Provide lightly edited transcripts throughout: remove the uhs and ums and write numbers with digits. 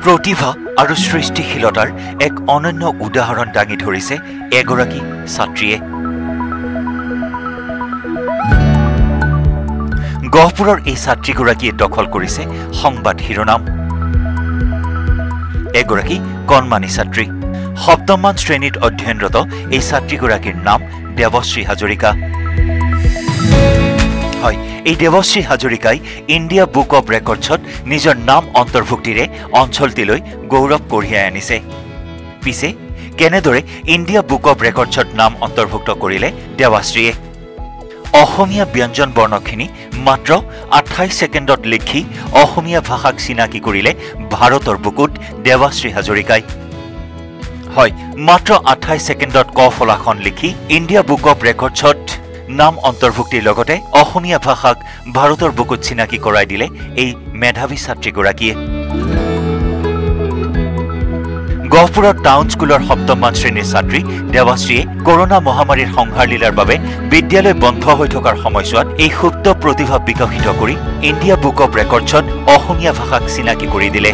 प्रतिभा আৰু সৃষ্টিশীলতাৰ এক অনন্য উদাহৰণ দাঙি ধৰিছে এগৰাকী ছাত্ৰীয়ে। গহপুৰৰ এই ছাত্ৰীগৰাকীয়ে দখল কৰিছে সংবাদ শিৰোনাম। এগৰাকী কণমানি ছাত্ৰী, সপ্তমমান শ্ৰেণীত অধ্যয়নৰত এই ছাত্ৰীগৰাকীৰ নাম দেৱশ্ৰী হাজৰিকা। হয়, এই দেৱশ্ৰী হাজৰিকাই ইণ্ডিয়া বুক অৱ ৰেকৰ্ডছত নিজৰ নাম অন্তৰ্ভুক্তিৰে অঞ্চলটিলৈ গৌৰৱ কঢ়িয়াই আনিছে। পিছে কেনেদৰে ইণ্ডিয়া বুক অৱ ৰেকৰ্ডছত নাম অন্তৰ্ভুক্ত কৰিলে দেৱাশ্ৰীয়ে? অসমীয়া ব্যঞ্জন বৰ্ণখিনি মাত্ৰ 28 ছেকেণ্ডত লিখি অসমীয়া ভাষাক চিনাকি কৰিলে ভাৰতৰ বুকুত দেৱাশ্ৰী হাজৰিকাই। হয়, মাত্ৰ 28 ছেকেণ্ডত ক ফলাখন লিখি ইণ্ডিয়া বুক অৱ ৰেকৰ্ডছত নাম অন্তৰ্ভুক্তিৰ লগতে অসমীয়া ভাষাক ভাৰতৰ বুকুত চিনাকি কৰাই দিলে এই মেধাৱী ছাত্ৰীগৰাকীয়ে। গহপুৰৰ টাউন স্কুলৰ সপ্তমমান শ্ৰেণীৰ ছাত্ৰী দেৱাশ্ৰীয়ে কৰোনা মহামাৰীৰ সংহাৰ লীলাৰ বাবে বিদ্যালয় বন্ধ হৈ থকাৰ সময়ছোৱাত এই সুপ্ত প্ৰতিভা বিকশিত কৰি ইণ্ডিয়া বুক অৱ ৰেকৰ্ডছত অসমীয়া ভাষাক চিনাকি কৰি দিলে।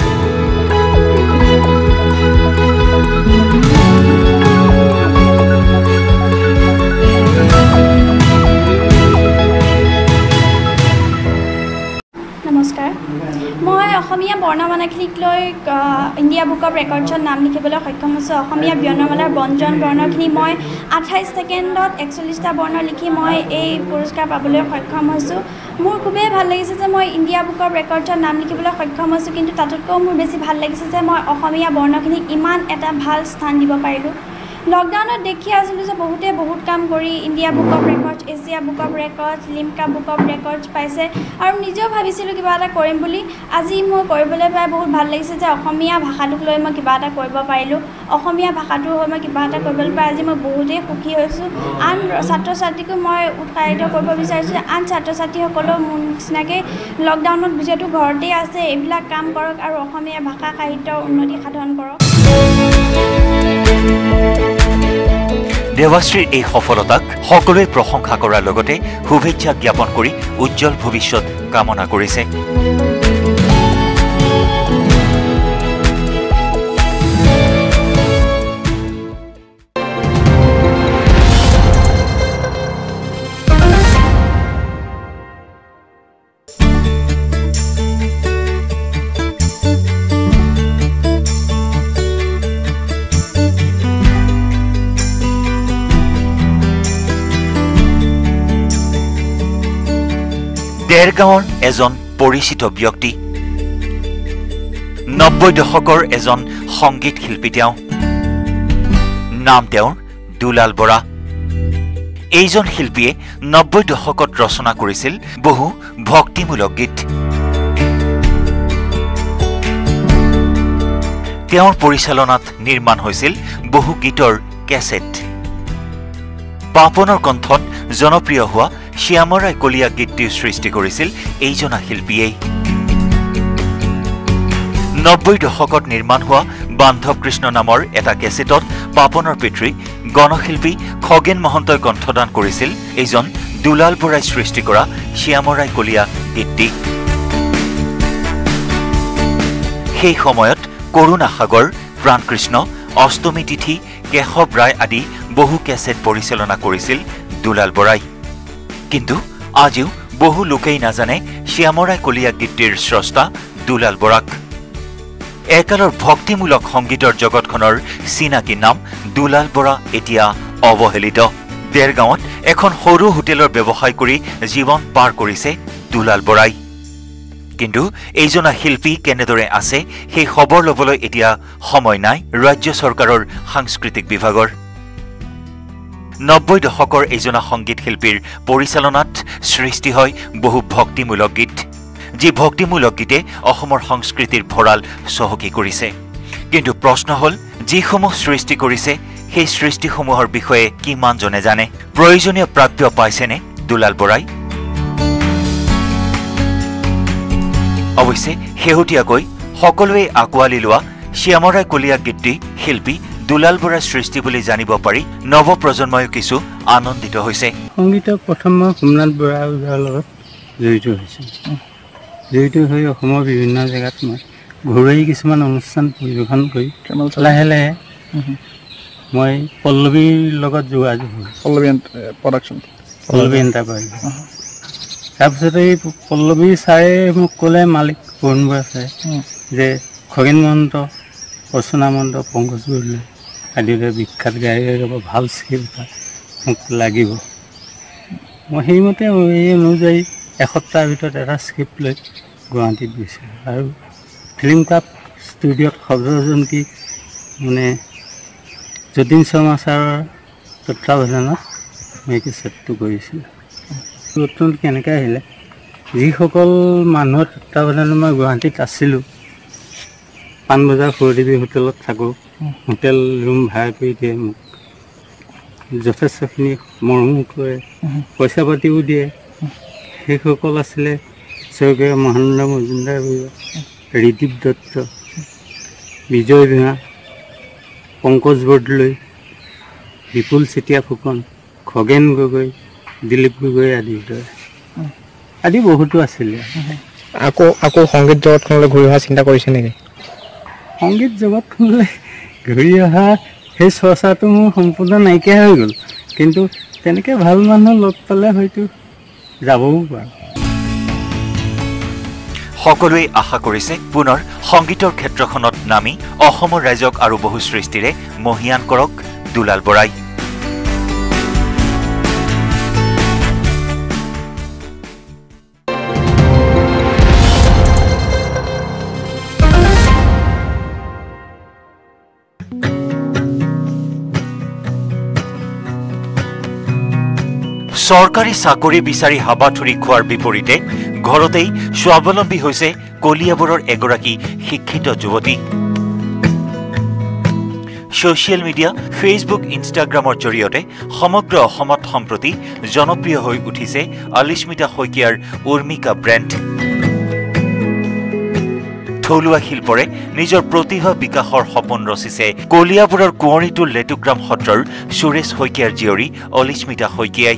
নমস্কাৰ, মই অসমীয়া বৰ্ণমালাখিনিক লৈ ইণ্ডিয়া বুক অৱ ৰেকৰ্ডছত নাম লিখিবলৈ সক্ষম হৈছোঁ। অসমীয়া বৰ্ণমালাৰ ব্যঞ্জন বৰ্ণখিনি মই 28 ছেকেণ্ডত 41টা বৰ্ণ লিখি মই এই পুৰস্কাৰ পাবলৈ সক্ষম হৈছোঁ। মোৰ খুবেই ভাল লাগিছে যে মই ইণ্ডিয়া বুক অৱ ৰেকৰ্ডছত নাম লিখিবলৈ সক্ষম হৈছোঁ, কিন্তু তাতোতকৈও মোৰ বেছি ভাল লাগিছে যে মই অসমীয়া বৰ্ণখিনিক ইমান এটা ভাল স্থান দিব পাৰিলোঁ। লকডাউনত দেখি আছিলোঁ যে বহুতে বহুত কাম কৰি India book of records, Asia book of records, Limca book of records পাইছে আৰু নিজেও ভাবিছিলোঁ কিবা এটা কৰিম বুলি। আজি মই কৰিবলৈ পাই বহুত ভাল লাগিছে যে অসমীয়া ভাষাটোক লৈ মই কিবা এটা কৰিব পাৰিলোঁ। অসমীয়া ভাষাটোৰ হৈ মই কিবা এটা কৰিবলৈ পাই আজি মই বহুতেই সুখী হৈছোঁ। আন ছাত্ৰ ছাত্ৰীকো মই উৎসাহিত কৰিব বিচাৰিছোঁ যে আন ছাত্ৰ ছাত্ৰীসকলেও মোৰ নিচিনাকৈ লকডাউনত যিহেতু ঘৰতেই আছে এইবিলাক কাম কৰক আৰু অসমীয়া ভাষা সাহিত্যৰ উন্নতি সাধন কৰক। দেৱাশ্ৰীৰ এই সফলতাক সকলোৱে প্ৰশংসা কৰাৰ লগতে শুভেচ্ছা জ্ঞাপন কৰি উজ্জ্বল ভৱিষ্যত কামনা কৰিছে। দেৰগাঁৱৰ এজন পৰিচিত ব্যক্তি, 90 দশকৰ এজন সংগীত শিল্পী। তেওঁ নাম তেওঁৰ দুলাল বৰা। এইজন শিল্পীয়ে 90 দশকত ৰচনা কৰিছিল বহু ভক্তিমূলক গীত। তেওঁৰ পৰিচালনাত নিৰ্মাণ হৈছিল বহু গীতৰ কেছেট। পাপনৰ কণ্ঠত জনপ্ৰিয় হোৱা শ্যামৰাই কলীয়া গীতটিৰ সৃষ্টি কৰিছিল এইজনা শিল্পীয়েই। 90 দশকত নিৰ্মাণ হোৱা বান্ধৱ কৃষ্ণ নামৰ এটা কেছেটত পাপনৰ পিতৃ গণশিল্পী খগেন মহন্তই কণ্ঠদান কৰিছিল এইজন দুলাল বৰাই সৃষ্টি কৰা শ্যামৰাই কলীয়া গীতটি। সেই সময়ত কৰুণা সাগৰ, প্ৰাণকৃষ্ণ, অষ্টমী তিথি, কেশৱ ৰায় আদি বহু কেছেট পৰিচালনা কৰিছিল দুলাল বৰাই। কিন্তু আজিও বহু লোকেই নাজানে শ্যামৰাই কলীয়া গীতটিৰ স্ৰষ্টা দুলাল বৰাক। একালৰ ভক্তিমূলক সংগীতৰ জগতখনৰ চিনাকি নাম দুলাল বৰা এতিয়া অৱহেলিত। দেৰগাঁৱত এখন সৰু হোটেলৰ ব্যৱসায় কৰি জীৱন পাৰ কৰিছে দুলাল বৰাই। কিন্তু এইজনা শিল্পী কেনেদৰে আছে সেই খবৰ ল'বলৈ এতিয়া সময় নাই ৰাজ্য চৰকাৰৰ সাংস্কৃতিক বিভাগৰ। 90 দশকৰ এইজনা সংগীত শিল্পীৰ পৰিচালনাত সৃষ্টি হয় বহু ভক্তিমূলক গীত, যি ভক্তিমূলক গীতে অসমৰ সংস্কৃতিৰ ভঁৰাল চহকী কৰিছে। কিন্তু প্ৰশ্ন হ'ল, যিসমূহ সৃষ্টি কৰিছে সেই সৃষ্টিসমূহৰ বিষয়ে কিমানজনে জানে? প্ৰয়োজনীয় প্ৰাপ্য পাইছেনে দুলাল বৰাই? অৱশ্যে শেহতীয়াকৈ সকলোৱে আঁকোৱালি লোৱা শ্যামৰাই কলীয়া গীতটি শিল্পী দুলাল বৰাৰ সৃষ্টি বুলি জানিব পাৰি নৱপ্ৰজন্ময়ো কিছু আনন্দিত হৈছে। সংগীতক প্ৰথম মই সোমনাথ বৰাৰ লগত জড়িত হৈছোঁ। জড়িত হৈ অসমৰ বিভিন্ন জেগাত মই ঘৰুৱাই কিছুমান অনুষ্ঠান পৰিৱেশন কৰি লাহে লাহে মই পল্লৱীৰ লগত যোগাযোগ হ'ল। পল্লৱী এণ্টাৰপ্ৰাইজ। তাৰপিছতে এই পল্লৱী ছাৰে মোক ক'লে, মালিক বৰুণ বৰা ছাৰে, যে খগেন মহন্ত, অৰ্চনা মহন্ত, পংকজ বৰদলৈ আদিৰে বিখ্যাত গায়ক ভাল স্ক্ৰিপ্ট মোক লাগিব। মই সেইমতে এই অনুযায়ী এসপ্তাহৰ ভিতৰত এটা স্ক্ৰিপ্ট লৈ গুৱাহাটীত গৈছিলোঁ আৰু ফিল্ম ক্লাব ষ্টুডিঅ'ত শব্দজন্তী মানে যতীন শৰ্মা ছাৰৰ তত্বাৱধানত মই কেছেটটো কৰিছিলোঁ। নতুন কেনেকৈ আহিলে, যিসকল মানুহৰ তত্বাৱধানত মই গুৱাহাটীত আছিলোঁ, পাণবজাৰ সৰুদেৱী হোটেলত থাকোঁ, হোটেল ৰুম ভাড়া কৰি দিয়ে মোক, যথেষ্টখিনি মৰমো কৰে, পইচা পাতিও দিয়ে। সেইসকল আছিলে স্বৰ্গীয় মহানন্দ মজুমদাৰ বৰুৱা, ঋদীপ দত্ত, বিজয় ভূঞা, পংকজ বৰদলৈ, বিপুল চেতিয়া ফুকন, খগেন গগৈ, দিলীপ গগৈ আদি বহুতো আছিলে। আকৌ সংগীত জগতখনলৈ ঘূৰি অহা চিন্তা কৰিছে নেকি? সংগীত জগতখনলৈ ঘূৰি অহা সেই চৰ্চাটো মোৰ সম্পূৰ্ণ নাইকিয়া হৈ গ'ল, কিন্তু তেনেকৈ ভাল মানুহ লগ পালে হয়তো যাবও পাৰোঁ। সকলোৱে আশা কৰিছে পুনৰ সংগীতৰ ক্ষেত্ৰখনত নামি অসমৰ ৰাইজক আৰু বহু সৃষ্টিৰে মহিয়ান কৰক দুলাল বৰাই। চৰকাৰী চাকৰি বিচাৰি হাবাথুৰি খোৱাৰ বিপৰীতে ঘৰতেই স্বাৱলম্বী হৈছে কলিয়াবৰৰ এগৰাকী শিক্ষিত যুৱতী। ছ'চিয়েল মিডিয়া, ফেচবুক, ইনষ্টাগ্ৰামৰ জৰিয়তে সমগ্ৰ অসমত সম্প্ৰতি জনপ্ৰিয় হৈ উঠিছে অলিস্মিতা শইকীয়াৰ উৰ্মিকা ব্ৰেণ্ড। থলুৱা শিল্পৰে নিজৰ প্ৰতিভা বিকাশৰ সপোন ৰচিছে কলিয়াবৰৰ কুঁৱৰীটোল লেটুগ্ৰাম সত্ৰৰ সুৰেশ শইকীয়াৰ জীয়ৰী অলিস্মিতা শইকীয়াই।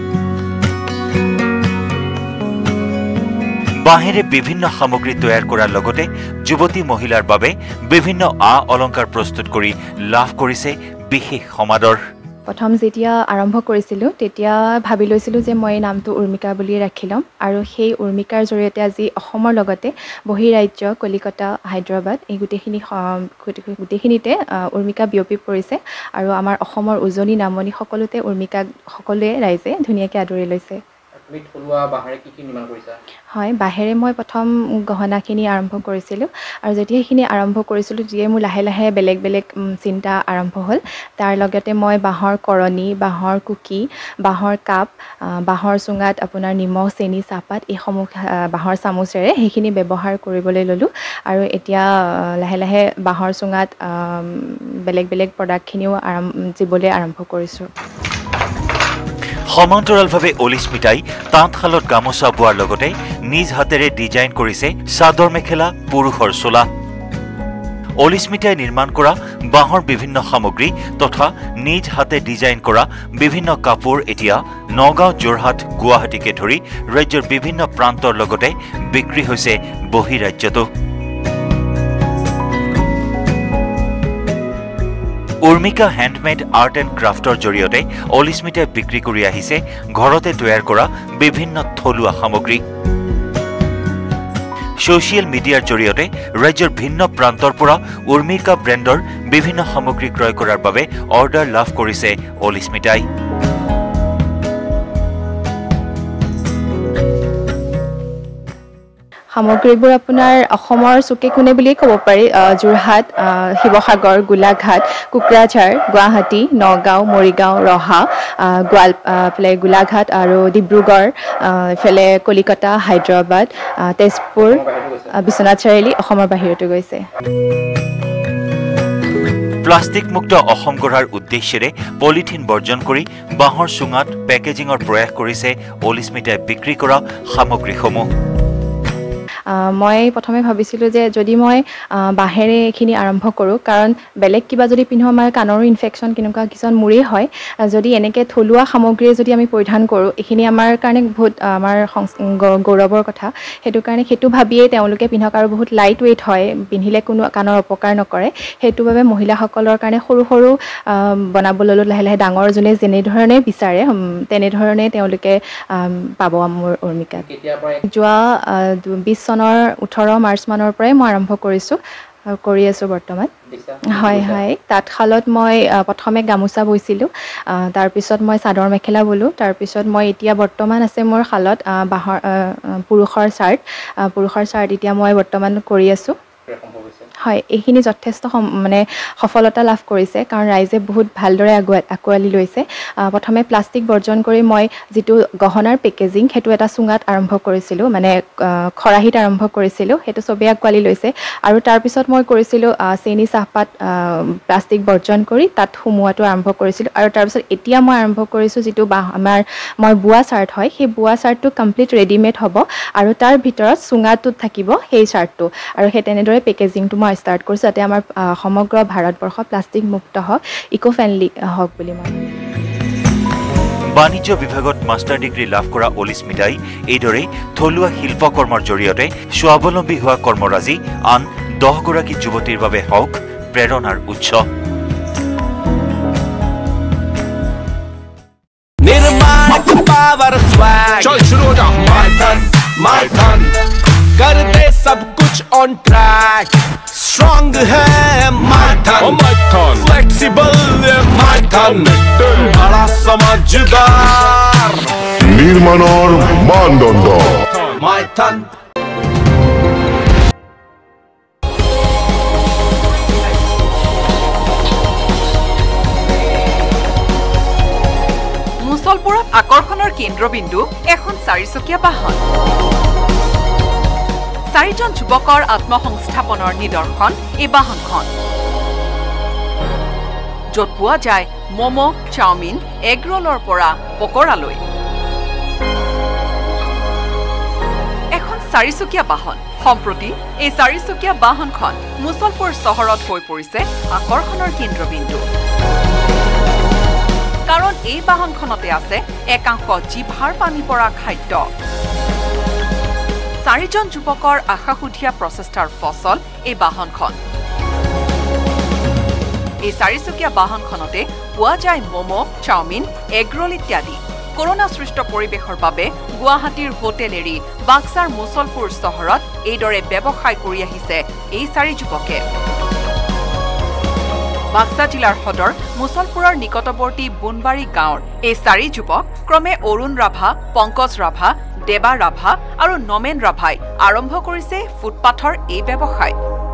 বাঁহেৰে বিভিন্ন সামগ্ৰী তৈয়াৰ কৰাৰ লগতে যুৱতী মহিলাৰ বাবে বিভিন্ন অলংকাৰ প্ৰস্তুত কৰি লাভ কৰিছে বিশেষ সমাদৰ। প্ৰথম যেতিয়া আৰম্ভ কৰিছিলোঁ তেতিয়া ভাবি লৈছিলোঁ যে মই নামটো উৰ্মিকা বুলি ৰাখি ল'ম, আৰু সেই উৰ্মিকাৰ জৰিয়তে আজি অসমৰ লগতে বহিৰাজ্য, কলিকতা, হায়দৰাবাদ এই গোটেইখিনিতে উৰ্মিকা বিয়পি পৰিছে, আৰু আমাৰ অসমৰ উজনি নামনি সকলোতে উৰ্মিকাক সকলোৱে ৰাইজে ধুনীয়াকৈ আদৰি লৈছে। হয়, বাঁহেৰে মই প্ৰথম গহনাখিনি আৰম্ভ কৰিছিলোঁ, আৰু যেতিয়া সেইখিনি আৰম্ভ কৰিছিলোঁ তেতিয়াই মোৰ লাহে লাহে বেলেগ বেলেগ চিন্তা আৰম্ভ হ'ল। তাৰ লগতে মই বাঁহৰ কৰণী, বাঁহৰ কুকি, বাঁহৰ কাপ, বাঁহৰ চুঙাত আপোনাৰ নিমখ, চেনি, চাহপাত এইসমূহ বাঁহৰ চামুচেৰে সেইখিনি ব্যৱহাৰ কৰিবলৈ ল'লোঁ, আৰু এতিয়া লাহে লাহে বাঁহৰ চুঙাত বেলেগ বেলেগ প্ৰডাক্টখিনিও দিবলৈ আৰম্ভ কৰিছোঁ। সমান্তৰালভাৱে অলিস্মিতাই তাঁতশালত গামোচা বোৱাৰ লগতে নিজ হাতেৰে ডিজাইন কৰিছে চাদৰ মেখেলা, পুৰুষৰ চোলা। অলিস্মিতাই নিৰ্মাণ কৰা বাঁহৰ বিভিন্ন সামগ্ৰী তথা নিজ হাতে ডিজাইন কৰা বিভিন্ন কাপোৰ এতিয়া নগাঁও, যোৰহাট, গুৱাহাটীকে ধৰি ৰাজ্যৰ বিভিন্ন প্ৰান্তৰ লগতে বিক্ৰী হৈছে বহিৰাজ্যতো। উৰ্মিকা হেণ্ডমেড আৰ্ট এণ্ড ক্ৰাফ্টৰ জৰিয়তে অলিস্মিতাই বিক্ৰী কৰি আহিছে ঘৰতে তৈয়াৰ কৰা বিভিন্ন থলুৱা সামগ্ৰী। ছ'চিয়েল মিডিয়াৰ জৰিয়তে ৰাজ্যৰ ভিন্ন প্ৰান্তৰ পৰা উৰ্মিকা ব্ৰেণ্ডৰ বিভিন্ন সামগ্ৰী ক্ৰয় কৰাৰ বাবে অৰ্ডাৰ লাভ কৰিছে অলিস্মিতাই। সামগ্ৰীবোৰ আপোনাৰ অসমৰ চুকে কোণে বুলিয়েই ক'ব পাৰি। যোৰহাট, শিৱসাগৰ, গোলাঘাট, কোকৰাঝাৰ, গুৱাহাটী, নগাঁও, মৰিগাঁও, ৰহা, গোলাঘাট আৰু ডিব্ৰুগড়, ইফালে কলিকতা, হায়দৰাবাদ, তেজপুৰ, বিশ্বনাথ চাৰিআলি, অসমৰ বাহিৰতো গৈছে। প্লাষ্টিক মুক্ত অসম গঢ়াৰ উদ্দেশ্যেৰে পলিথিন বৰ্জন কৰি বাঁহৰ চুঙাত পেকেজিঙৰ প্ৰয়াস কৰিছে অলিস্মিতাই বিক্ৰী কৰা সামগ্ৰীসমূহ। মই প্ৰথমে ভাবিছিলোঁ যে যদি মই বাঁহেৰে এইখিনি আৰম্ভ কৰোঁ, কাৰণ বেলেগ কিবা যদি পিন্ধোঁ আমাৰ কাণৰো ইনফেকশ্যন কেনেকুৱা কিছুমান মোৰেই হয়, যদি এনেকৈ থলুৱা সামগ্ৰীয়ে যদি আমি পৰিধান কৰোঁ এইখিনি আমাৰ কাৰণে বহুত আমাৰ গৌৰৱৰ কথা। সেইটো কাৰণে সেইটো ভাবিয়েই তেওঁলোকে পিন্ধক, আৰু বহুত লাইট ৱেইট হয়, পিন্ধিলে কোনো কাণৰ অপকাৰ নকৰে। সেইটো বাবে মহিলাসকলৰ কাৰণে সৰু সৰু বনাবলৈ ল'লোঁ, লাহে লাহে ডাঙৰ যোনে যেনেধৰণে বিচাৰে তেনেধৰণে তেওঁলোকে পাব মোৰ অৰ্মিকাত। যোৱা 20 চনৰ 18 মাৰ্চ মানৰ পৰাই মই আৰম্ভ কৰিছোঁ আৰু কৰি আছোঁ বৰ্তমান। হয় হয়, তাঁতশালত মই প্ৰথমে গামোচা বৈছিলোঁ, তাৰপিছত মই চাদৰ মেখেলা বলোঁ, তাৰপিছত মই এতিয়া বৰ্তমান আছে মোৰ শালত বাঁহৰ পুৰুষৰ চাৰ্ট এতিয়া মই বৰ্তমান কৰি আছোঁ। হয়, এইখিনি যথেষ্ট মানে সফলতা লাভ কৰিছে, কাৰণ ৰাইজে বহুত ভালদৰে আঁকোৱালি লৈছে। প্ৰথমে প্লাষ্টিক বৰ্জন কৰি মই যিটো গহনাৰ পেকেজিং সেইটো এটা চুঙাত আৰম্ভ কৰিছিলোঁ, মানে খৰাহীত আৰম্ভ কৰিছিলোঁ, সেইটো চবেই আঁকোৱালি লৈছে। আৰু তাৰপিছত মই কৰিছিলোঁ চেনি চাহপাত প্লাষ্টিক বৰ্জন কৰি তাত সুমুৱাটো আৰম্ভ কৰিছিলোঁ। আৰু তাৰপিছত এতিয়া মই আৰম্ভ কৰিছোঁ যিটো মই বোৱা চাৰ্ট হয়, সেই বোৱা চাৰ্টটো কমপ্লিট ৰেডিমেড হ'ব আৰু তাৰ ভিতৰত চুঙাটোত থাকিব সেই চাৰ্টটো, আৰু সেই তেনেদৰে পেকেজিংটো মই ষ্টাৰ্ট কৰিছোঁ যাতে আমাৰ সমগ্ৰ ভাৰতবৰ্ষ প্লাষ্টিক মুক্ত হওক, ইক' ফ্ৰেণ্ডলি হওক বুলি মই। বাণিজ্য বিভাগত মাষ্টাৰ ডিগ্ৰী লাভ কৰা অলিস্মিতাই এইদৰে থলুৱা শিল্পকৰ্মৰ জৰিয়তে স্বাৱলম্বী হোৱা কৰ্মৰাজি আন 10 গৰাকী যুৱতীৰ বাবে হওক প্ৰেৰণাৰ উৎস। चल शुरू हो जा। my thun कर दे सब कुछ on track, strong है my thun flexible है my thun बड़ा समझदार নির্মাণৰ মানদণ্ড my thun। মুছলপুৰত আকৰ্ষণৰ কেন্দ্ৰবিন্দু এখন 4চকীয়া বাহন। 4জন যুৱকৰ আত্মসংস্থাপনৰ নিদৰ্শন এই বাহনখন, য'ত পোৱা যায় ম'ম', চাওমিন, এগ ৰোলৰ পৰা পকৰালৈ। এখন 4চকীয়া বাহন। সম্প্ৰতি এই 4চকীয়া বাহনখন মুছলপুৰ চহৰত হৈ পৰিছে আকৰ্ষণৰ কেন্দ্ৰবিন্দু, কাৰণ এই বাহনখনতে আছে একাংশ জিভাৰ পানী পৰা খাদ্য। 4জন যুৱকৰ আশাসুধীয়া প্ৰচেষ্টাৰ ফচল এই বাহনখন। এই 4চকীয়া বাহনখনতে পোৱা যায় ম'ম', চাওমিন, এগ ৰোল ইত্যাদি। কৰোনা সৃষ্ট পৰিৱেশৰ বাবে গুৱাহাটীৰ হোটেল এৰি বাক্সাৰ মুছলপুৰ চহৰত এইদৰে ব্যৱসায় কৰি আহিছে এই 4 যুৱকে। বাক্সা জিলাৰ সদৰ মুছলপুৰৰ নিকটৱৰ্তী বুনবাৰী গাঁৱৰ এই 4 যুৱক ক্ৰমে অৰুণ ৰাভা, পংকজ ৰাভা, দেৱা ৰাভা আৰু নমেন ৰাভাই আৰম্ভ কৰিছে ফুটপাথৰ এই ব্যৱসায়।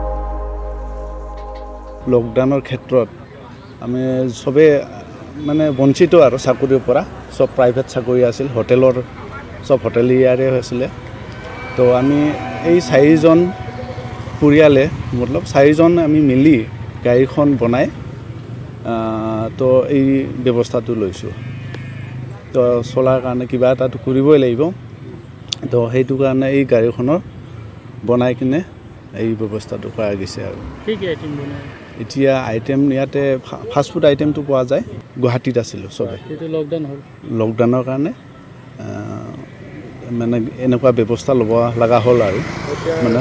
লকডাউনৰ ক্ষেত্ৰত আমি চবে মানে বঞ্চিত আৰু চাকৰিৰ পৰা, সব প্ৰাইভেট চাকৰি আছিল, হোটেলৰ সব হোটেলিয়াৰে হৈছিলে। তো আমি এই 4জন পৰিয়ালে মতলব 4জন আমি মিলি গাড়ীখন বনাই তো এই ব্যৱস্থাটো লৈছোঁ। তো চলাৰ কাৰণে কিবা এটাটো কৰিবই লাগিব, তো সেইটো কাৰণে এই গাড়ীখনৰ বনাই কিনে এই ব্যৱস্থাটো কৰা গৈছে। আৰু এতিয়া আইটেম ইয়াতে ফাষ্টফুড আইটেমটো পোৱা যায়, গুৱাহাটীত আছিলোঁ চবে, লকডাউনৰ কাৰণে মানে এনেকুৱা ব্যৱস্থা ল'ব লগা হ'ল। আৰু মানে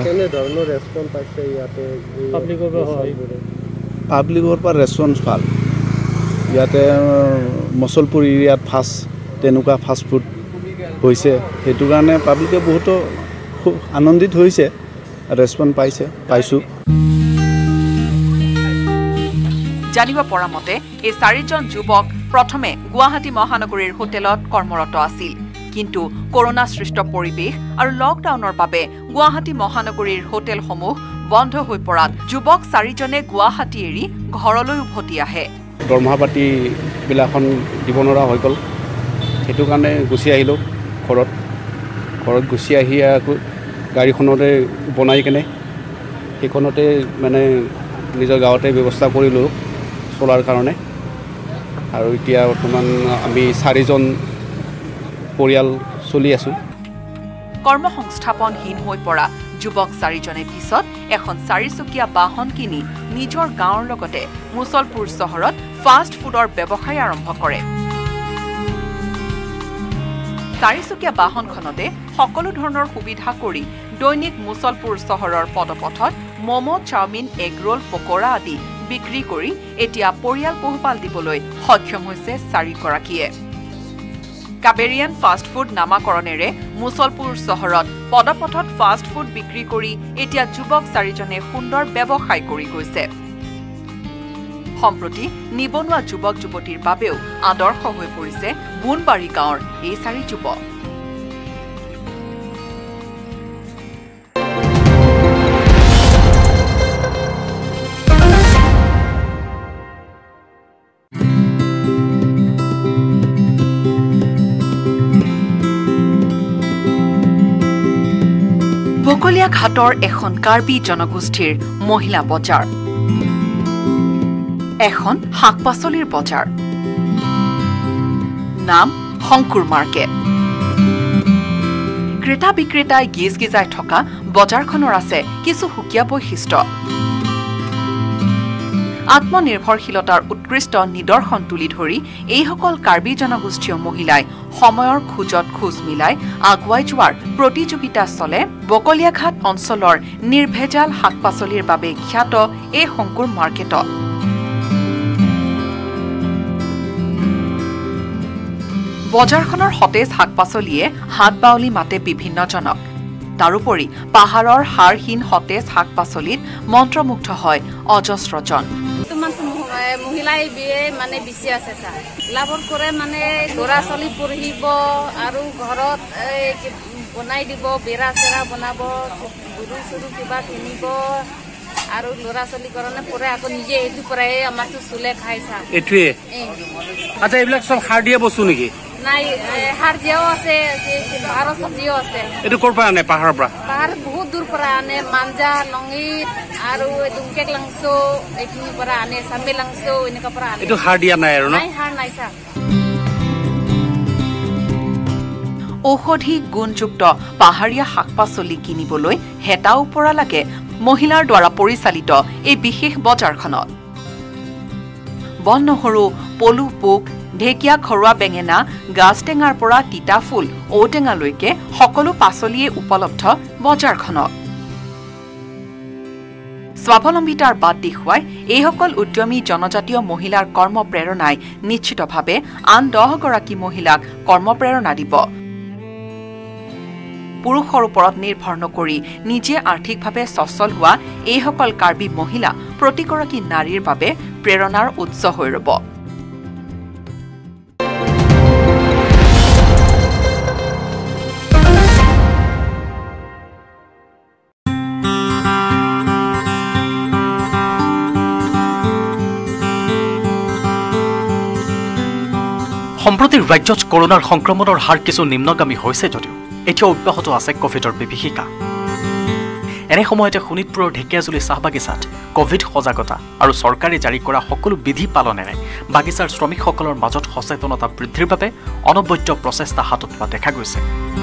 পাব্লিকৰ পৰা ৰেচপন্স ভাল। ইয়াতে মুছলপুৰ এৰিয়াত ফাৰ্ষ্ট তেনেকুৱা ফাষ্টফুড হৈছে, সেইটো কাৰণে পাব্লিকে বহুতো খুব আনন্দিত হৈছে, ৰেচপন্স পাইছোঁ। জানিব পৰা মতে এই 4জন যুৱক প্ৰথমে গুৱাহাটী মহানগৰীৰ হোটেলত কৰ্মৰত আছিল, কিন্তু কৰোনা সৃষ্ট পৰিৱেশ আৰু লকডাউনৰ বাবে গুৱাহাটী মহানগৰীৰ হোটেলসমূহ বন্ধ হৈ পৰাত যুৱক 4জনে গুৱাহাটী এৰি ঘৰলৈ উভতি আহে। দৰমহা পাতিবিলাখন দিব নোৱাৰা হৈ গ'ল, সেইটো কাৰণে গুচি আহিলোঁ ঘৰত গুচি আহি আকৌ গাড়ীখনতে বনাই কেনে সেইখনতে মানে নিজৰ গাঁৱতে ব্যৱস্থা কৰিলোঁ চলাৰ কাৰণে। আৰু এতিয়া বৰ্তমান আমি 4জন পৰিয়াল চলি আছোঁ। কৰ্মসংস্থাপনহীন হৈ পৰা যুৱক 4জনে পিছত এখন 4চকীয়া বাহন কিনি নিজৰ গাঁৱৰ লগতে মুছলপুৰ চহৰত ফাষ্ট ফুডৰ ব্যৱসায় আৰম্ভ কৰে। 4চকীয়া বাহনখনতে সকলো ধৰণৰ সুবিধা কৰি দৈনিক মুছলপুৰ চহৰৰ পদপথত momo, chowmein, egg roll, pakora আদি বিক্ৰী কৰি এতিয়া পৰিয়াল পোহপাল দিবলৈ সক্ষম হৈছে 4গৰাকীয়ে। কাবেৰিয়ান ফাষ্ট ফুড নামাকৰণেৰে মুছলপুৰ চহৰত পদপথত ফাষ্ট ফুড বিক্ৰী কৰি এতিয়া যুৱক 4জনে সুন্দৰ ব্যৱসায় কৰি গৈছে। সম্প্ৰতি নিবনুৱা যুৱক যুৱতীৰ বাবেও আদৰ্শ হৈ পৰিছে বুনবাৰী গাঁৱৰ এই 4 যুৱক। বকলীয়া ঘাটৰ এখন কাৰ্বি জনগোষ্ঠীৰ মহিলা বজাৰ, এখন শাক-পাচলিৰ বজাৰ, নাম শংকুৰ মাৰ্কেট। ক্ৰেতা বিক্ৰেতাই গিজ গিজাই থকা বজাৰখনৰ আছে কিছু সুকীয়া বৈশিষ্ট্য। আত্মনিৰ্ভৰশীলতাৰ উৎকৃষ্ট নিদৰ্শন তুলি ধৰি এইসকল কাৰ্বি জনগোষ্ঠীয় মহিলাই সময়ৰ খোজত খোজ মিলাই আগুৱাই যোৱাৰ প্ৰতিযোগিতা চলে বকলীয়াঘাট অঞ্চলৰ নিৰ্ভেজাল শাক-পাচলিৰ বাবে খ্যাত এই শংকুৰ মাৰ্কেটত। বজাৰখনৰ সতেজ শাক-পাচলিয়ে হাত বাউলি মাতে বিভিন্নজনক। তাৰোপৰি পাহাৰৰ সাৰহীন সতেজ শাক-পাচলিত মন্ত্ৰমুগ্ধ হয় অজস্ৰজন। মহিলাই মানে বেছি আছে ছাৰ, লাভৰ কৰে মানে ল'ৰা ছোৱালী পঢ়িব আৰু ঘৰত বনাই দিব, বেৰা চেৰা বনাব, গৰু চৰু কিবা কিনিব আৰু ল'ৰা ছোৱালীৰ কাৰণে পৰে, আকৌ নিজে এইটো পৰাই আমাৰতো চুলে খাই ছাৰ। এইটোৱে আচ্ছা, এইবিলাক চব সাৰ দিয়া বস্তু নেকি? নাই, সাৰ দিয়াও আছে, পাহাৰৰ চব্জিও আছে। এইটো ক'ৰ পৰা আনে? পাহাৰৰ পৰা? পাহাৰ বহুত দূৰ পৰা আনে, মাঞ্জা, লঙিত আৰু দুমকেক লাংচ এইখিনিৰ পৰা আনে, চাম্বে লাংচ এনেকুৱা পৰা আনে। এইটো সাৰ দিয়া নাই আৰু? নাই, সাৰ নাই ছাৰ। ঔষধি গুণযুক্ত পাহাৰীয়া শাক-পাচলি কিনিবলৈ হেতা ওপৰা লাগে মহিলাৰ দ্বাৰা পৰিচালিত এই বিশেষ বজাৰখনত। বন নহৰু, পলু পোক, ঢেকীয়া, ঘৰুৱা বেঙেনা, গাজ টেঙাৰ পৰা তিতা ফুল, ঔটেঙালৈকে সকলো পাচলিয়ে উপলব্ধ বজাৰখনত। স্বাৱলম্বিতাৰ বাট দেখুৱাই এইসকল উদ্যমী জনজাতীয় মহিলাৰ কৰ্মপ্ৰেৰণাই নিশ্চিতভাৱে আন 10গৰাকী মহিলাক কৰ্মপ্ৰেৰণা দিব। পুৰুষৰ ওপৰত নিৰ্ভৰ নকৰি নিজে আৰ্থিকভাৱে সচ্ছল হোৱা এইসকল কাৰ্বি মহিলা প্ৰতিগৰাকী নাৰীৰ বাবে প্ৰেৰণাৰ উৎস হৈ ৰব। সম্প্ৰতি ৰাজ্যত কৰোনাৰ সংক্ৰমণৰ হাৰ কিছু নিম্নগামী হৈছে যদিও এতিয়া অব্যাহত আছে কোভিডৰ বিভীষিকা। এনে সময়তে শোণিতপুৰৰ ঢেকীয়াজুলি চাহ বাগিচাত কোভিড সজাগতা আৰু চৰকাৰে জাৰি কৰা সকলো বিধি পালনেৰে বাগিচাৰ শ্ৰমিকসকলৰ মাজত সচেতনতা বৃদ্ধিৰ বাবে অনবদ্য প্ৰচেষ্টা হাতত লোৱা দেখা গৈছে।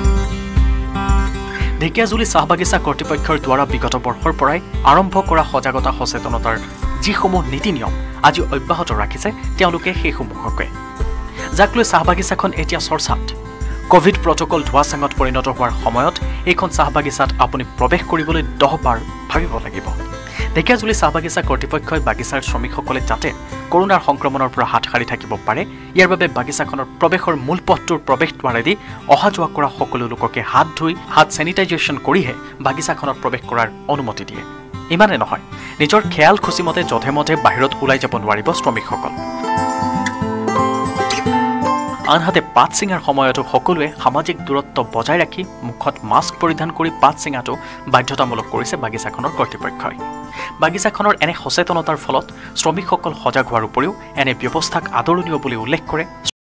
ঢেকীয়াজুলি চাহ বাগিচা কৰ্তৃপক্ষৰ দ্বাৰা বিগত বৰ্ষৰ পৰাই আৰম্ভ কৰা সজাগতা সচেতনতাৰ যিসমূহ নীতি নিয়ম আজি অব্যাহত ৰাখিছে তেওঁলোকে সেইসমূহকে, যাক লৈ চাহ বাগিচাখন এতিয়া চৰ্চাত। কোভিড প্ৰটকল ধোঁৱাচাঙত পৰিণত হোৱাৰ সময়ত এইখন চাহ বাগিচাত আপুনি প্ৰৱেশ কৰিবলৈ 10 বাৰ ভাবিব লাগিব। ঢেকীয়াজুলি চাহ বাগিচা কৰ্তৃপক্ষই বাগিচাৰ শ্ৰমিকসকলে যাতে কৰোনাৰ সংক্ৰমণৰ পৰা হাত সাৰি থাকিব পাৰে, ইয়াৰ বাবে বাগিচাখনৰ প্ৰৱেশৰ মূল পথটোৰ প্ৰৱেশ দ্বাৰেদি অহা যোৱা কৰা সকলো লোককে হাত ধুই হাত ছেনিটাইজেশ্যন কৰিহে বাগিচাখনত প্ৰৱেশ কৰাৰ অনুমতি দিয়ে। ইমানে নহয়, নিজৰ খেয়াল খুচিমতে যধে মধে বাহিৰত ওলাই যাব নোৱাৰিব শ্ৰমিকসকল। আনহাতে পাত ছিঙাৰ সময়তো সকলোৱে সামাজিক দূৰত্ব বজাই ৰাখি মুখত মাস্ক পৰিধান কৰি পাত ছিঙাটো বাধ্যতামূলক কৰিছে বাগিচাখনৰ কৰ্তৃপক্ষই। বাগিচাখনৰ এনে সচেতনতাৰ ফলত শ্ৰমিকসকল সজাগ হোৱাৰ উপৰিও এনে ব্যৱস্থাক আদৰণীয় বুলি উল্লেখ কৰে